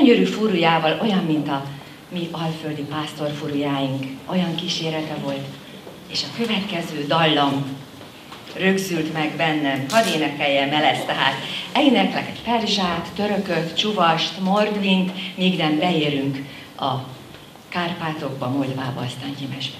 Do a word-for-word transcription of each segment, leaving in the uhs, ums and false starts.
gyönyörű furujával, olyan, mint a mi alföldi pásztorfurujáink, olyan kísérete volt. És a következő dallam rögzült meg bennem, hadd énekeljem el ezt, tehát éneklek egy perzsát, törököt, csuvast, mordvint, míg nem beérünk a Kárpátokba, Moldvába, aztán Gyimesbe.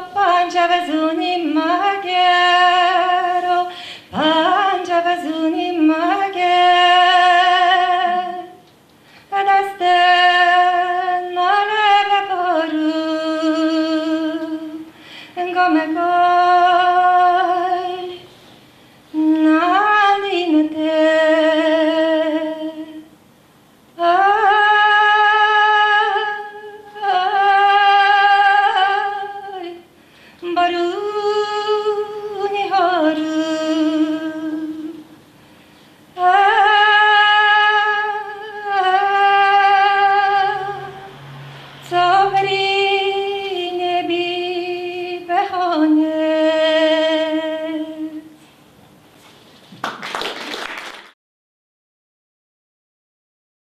Panjavazuni